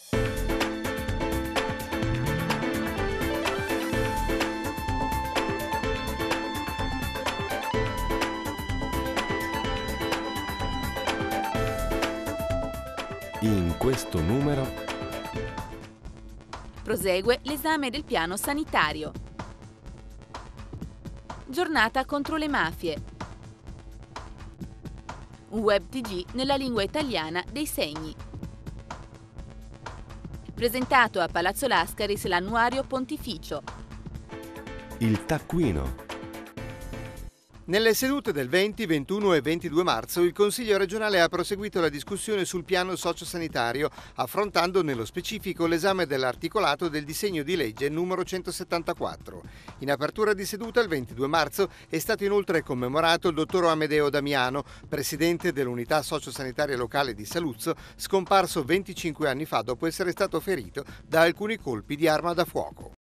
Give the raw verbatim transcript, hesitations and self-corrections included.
In questo numero prosegue l'esame del piano sanitario. Giornata contro le mafie. Un web T G nella lingua italiana dei segni. Presentato a Palazzo Lascaris l'annuario pontificio. il taccuino. Nelle sedute del venti, ventuno e ventidue marzo il Consiglio regionale ha proseguito la discussione sul piano sociosanitario, affrontando nello specifico l'esame dell'articolato del disegno di legge numero centosettantaquattro. In apertura di seduta il ventidue marzo è stato inoltre commemorato il dottor Amedeo Damiano, presidente dell'unità sociosanitaria locale di Saluzzo, scomparso venticinque anni fa dopo essere stato ferito da alcuni colpi di arma da fuoco.